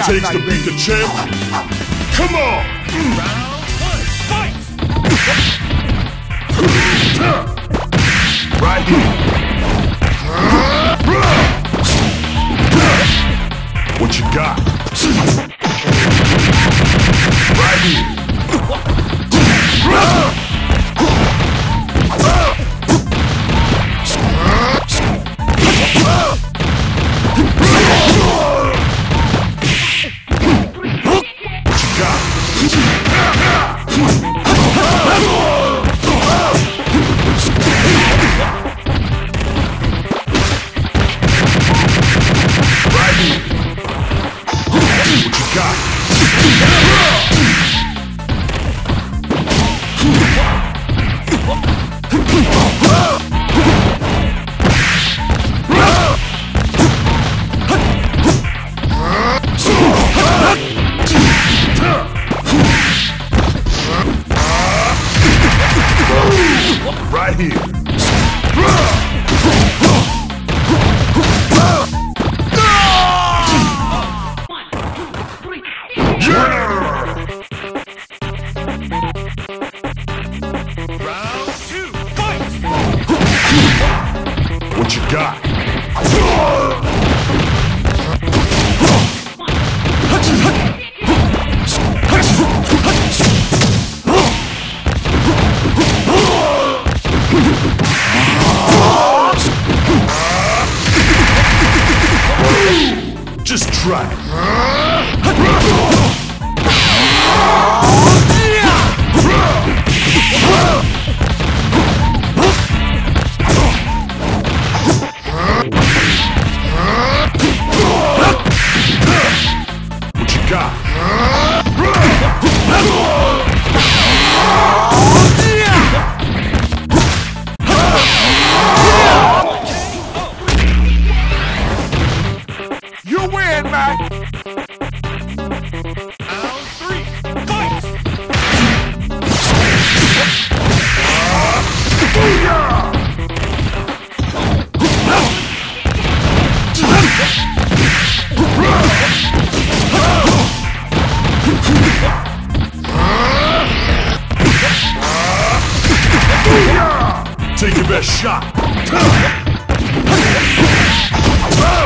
takes to beat the champ? Come on! Round one, fight! Right here. What you got? Right here. Right here. Round two, fight! What you got? Just try it. What you got? You win, man! Round three, fight! Take your best shot.